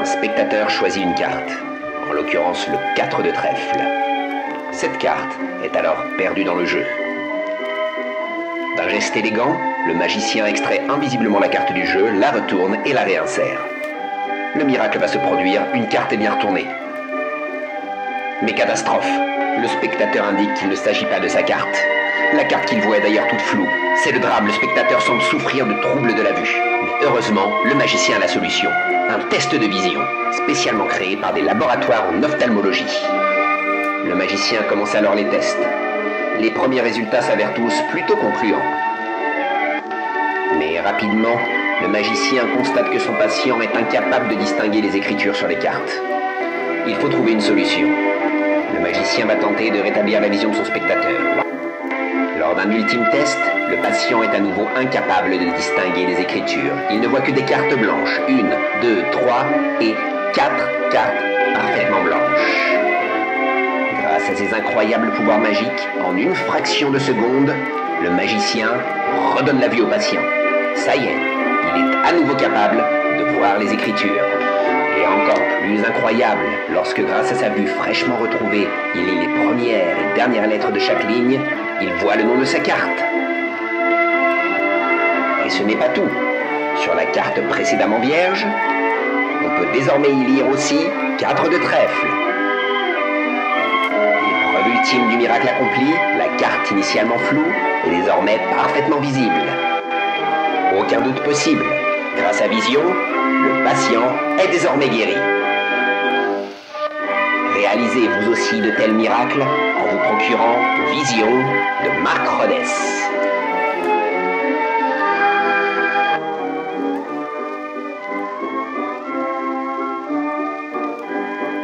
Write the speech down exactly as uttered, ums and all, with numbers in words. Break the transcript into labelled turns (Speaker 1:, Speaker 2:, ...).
Speaker 1: Un spectateur choisit une carte, en l'occurrence le quatre de trèfle. Cette carte est alors perdue dans le jeu. D'un geste élégant, le magicien extrait invisiblement la carte du jeu, la retourne et la réinsère. Le miracle va se produire, une carte est bien retournée. Mais catastrophe, le spectateur indique qu'il ne s'agit pas de sa carte. La carte qu'il voit est d'ailleurs toute floue. C'est le drame, le spectateur semble souffrir de troubles de la vue. Mais heureusement, le magicien a la solution. Un test de vision, spécialement créé par des laboratoires en ophtalmologie. Le magicien commence alors les tests. Les premiers résultats s'avèrent tous plutôt concluants. Mais rapidement, le magicien constate que son patient est incapable de distinguer les écritures sur les cartes. Il faut trouver une solution. Le magicien va tenter de rétablir la vision de son spectateur. Lors d'un ultime test, le patient est à nouveau incapable de distinguer les écritures. Il ne voit que des cartes blanches. Une, deux, trois et quatre cartes parfaitement blanches. Grâce à ses incroyables pouvoirs magiques, en une fraction de seconde, le magicien redonne la vue au patient. Ça y est, il est à nouveau capable de voir les écritures. Et encore plus incroyable, lorsque grâce à sa vue fraîchement retrouvée, il lit les premières et dernières lettres de chaque ligne, il voit le nom de sa carte. Et ce n'est pas tout. Sur la carte précédemment vierge, on peut désormais y lire aussi quatre de trèfle. L'épreuve ultime du miracle accompli, la carte initialement floue est désormais parfaitement visible. Aucun doute possible. Grâce à Vision, le patient est désormais guéri. Réalisez vous aussi de tels miracles en vous procurant Vision de Marc Rodès.